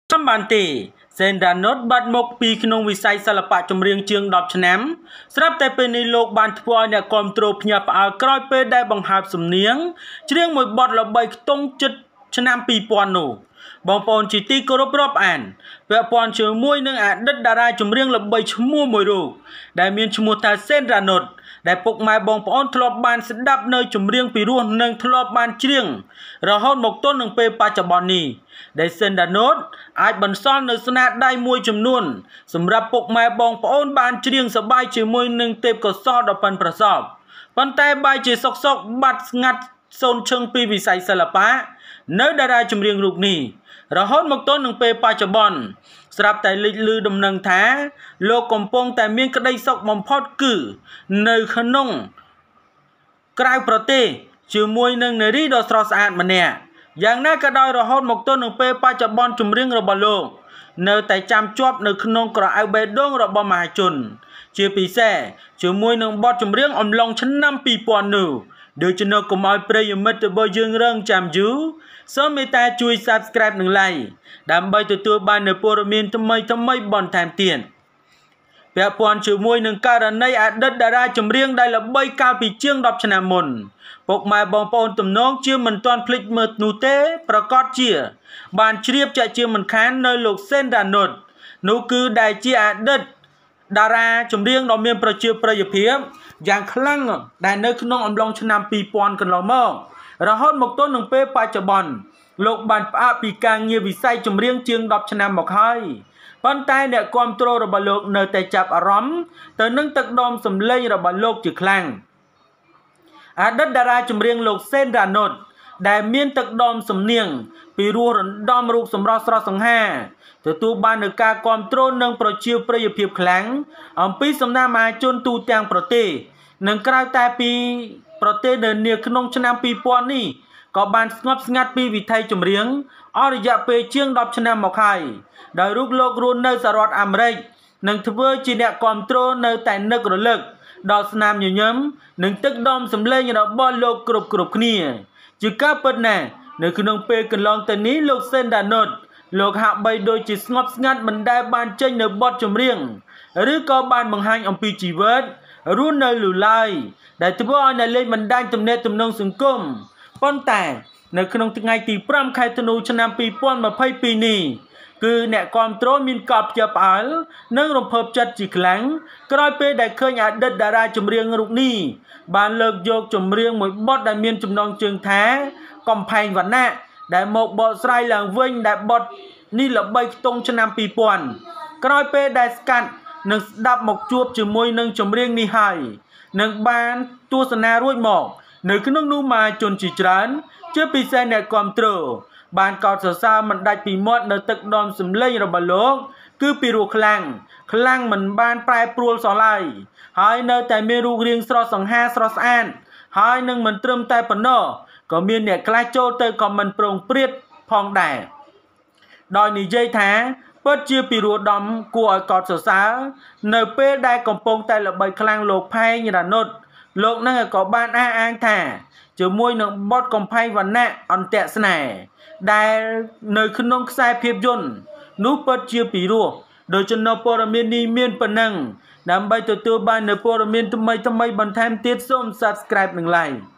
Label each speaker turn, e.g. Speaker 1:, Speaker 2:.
Speaker 1: Trăm bàn tỷ Sen đã nốt bắt mốc piក្នុងវិស័យសិល្បៈចម្រៀងជាង10ឆ្នាំស្រាប់តែពេលនេះលោកបានធ្វើឲ្យអ្នកគាំទ្រភ្ញាក់ផ្អើលក្រោយពេលដែលបង្ហើបសំនៀងច្រៀងមួយបទល្បីខ្ទង់ជិតឆ្នាំ2000នោះបងប្អូនជាទីគោរពរាប់អានពាក់ព័ន្ធជាមួយនឹងអតីតតារាចម្រៀងល្បីឈ្មោះមួយរូបដែលមានឈ្មោះថាសេនរ៉ាណូតដែលពុកម៉ែបងប្អូនធ្លាប់បានស្ដាប់នៅចម្រៀងពីរោះនិងធ្លាប់បានច្រៀងរហូតមកទល់នឹងពេលបច្ចុប្បន្ននេះដែលសេនរ៉ាណូតអាចបន្សល់នៅស្នាដៃមួយចំនួនសម្រាប់ពុកម៉ែបងប្អូនបានច្រៀងសប្បាយជាមួយនឹងទេពកោសល្យដ៏ប៉ិនប្រសប់ប៉ុន្តែបែរជាសុកបាត់ស្ងាត់សូន្យឈឹងពីវិស័យសិល្បៈនៅតារាចម្រៀងរូបនេះរហូតមកទល់នឹងពេលបច្ចុប្បន្នស្រាប់តែលេចលឺដំណឹងថាលោកកំពុងតែមានក្តីសុខបំផុតគឺនៅក្នុងក្រៅប្រទេសជាមួយនឹងនារីដ៏ស្រស់ស្អាតម្នាក់យ៉ាងណាក៏ដោយរហូតមកទល់នឹងពេលបច្ចុប្បន្នចម្រៀងរបស់លោកនៅតែចាំជាប់នៅក្នុងក្រអៅបេះដូងរបស់មហាជនជាពិសេសជាមួយនឹងបទចម្រៀងអំឡុងឆ្នាំ2000នោះដូច្នេះកុំឲ្យប្រិយមិត្តរបស់យើងរងចាំយូរសូមមេត្តាជួយ Subscribe និង Like ដើម្បីទទួលបាននូវព័ត៌មានថ្មីៗបន្ថែមទៀតពាក់ព័ន្ធជាមួយនឹងករណីអតីតតារាចម្រៀងដែលល្បីកាលពីជាង10ឆ្នាំមុនពុកម៉ែបងប្អូនទំនងជាមិនទាន់ភ្លេចមើលនោះទេប្រកាសជាបានជ្រាបចាក់ជាមិនខាននៅលោកសេនរ៉ាណូតនោះគឺដែលជាអតីតតារាចម្រៀងដ៏មានប្រជាប្រិយភាពយ៉ាងខ្លាំងដែលនៅក្នុងអំឡុងឆ្នាំ2000កន្លងមករហូតមកទល់នឹងពេលបច្ចុប្បន្នលោកបានផ្អាកពីការងារវិស័យចម្រៀងជាង10ឆ្នាំមកហើយប៉ុន្តែអ្នកគាំទ្ររបស់លោកនៅតែចាប់អារម្មណ៍ទៅនឹងទឹកដមសម្លេងរបស់លោកជាខ្លាំងអតីតតារាចម្រៀងលោកសេនរ៉ាណូតដែលមានទឹកដមសំនៀងពីរោះរណ្ដំរូបសម្រស់ស្រស់សង្ហាទទួលបាននូវការគាំទ្រនិងប្រជាប្រិយភាពខ្លាំងអំពីសំណាក់មហាជនទូទាំងប្រទេសនិងក្រៅតែពីប្រទេសនៅក្នុងឆ្នាំ2000នេះក៏បានស្ងប់ស្ងាត់ពីវិថីចម្រៀងអស់រយៈពេលជាង10ឆ្នាំមកហើយដោយរូបលោករស់នៅសហរដ្ឋអាមេរិកនិងធ្វើជាអ្នកគាំទ្រនៅតែនឹករលឹកដល់ស្នាមញញឹមនិងទឹកដមសម្លេងរបស់លោកគ្រប់គ្នាជាការពិតណាស់នៅក្នុងពេលកន្លងទៅនេះលោកសេនរ៉ាណូតលោកហាក់បីដូចជាស្ងប់ស្ងាត់មិនដែលបានចេញនៅបទចម្រៀងឬក៏បានបង្ហាញអំពីជីវិតរស់នៅឡើយដែលធ្វើឲ្យអ្នកលេងបណ្ដាញទំនាក់ទំនងសង្គមប៉ុន្តែនៅក្នុងថ្ងៃទី5ខែធ្នូឆ្នាំ2022នេះគឺអ្នកគាំទ្រមានកប់ភ្ជាប់ផ្អើលនិងរំភើបចិត្តជាខ្លាំងក្រោយពេលដែលឃើញអតីតតារាចម្រៀងរូបនេះបានលើកយកចម្រៀងមួយបទដែលមានចំណងជើងថាកំផែងវណ្ណៈដែលមកបកស្រាយឡើងវិញដែលបទនេះល្បីខ្ទង់ឆ្នាំ2000ក្រោយពេលដែលស្កាត់និងស្ដាប់មកជួបជាមួយនឹងចម្រៀងនេះហើយនឹងបានទស្សនារួចមកនៅក្នុងនោះមហាជនជាច្រើនជាពិសេសអ្នកគាំទ្របានកោតសរសើរមិនដាច់ពីមាត់នៅទឹកដមសម្លេងរបស់លោកគឺពីរោះខ្លាំងមិនបានប្រែប្រួលសោះឡើយហើយនៅតែមានរូបរាងស្រស់សង្ហាស្រស់ស្អាតហើយនឹងមិនត្រឹមតែប៉ុណ្ណោះក៏មានអ្នកខ្លះចូលទៅខមមិនប្រងព្រាតផងដែរដោយនិយាយថាពិតជាពីរោះដំគួរឲ្យកោតសរសើរនៅពេលដែលកំពុងតែល្បីខ្លាំងលោកផែងរ៉ាណូតលោកនឹងក៏បានអះអាងថាជាមួយនឹងបទកំផែងវណ្ណៈអន្តៈស្នេហ៍ដែលនៅក្នុងខ្សែភាពយន្តនោះពិតជាពីរោះដោយចំណុចព័ត៌មាននេះមានប៉ុណ្ណឹងដើម្បីទទួលបាននូវព័ត៌មានថ្មីបន្ថែមទៀតសូម Subscribe និង Like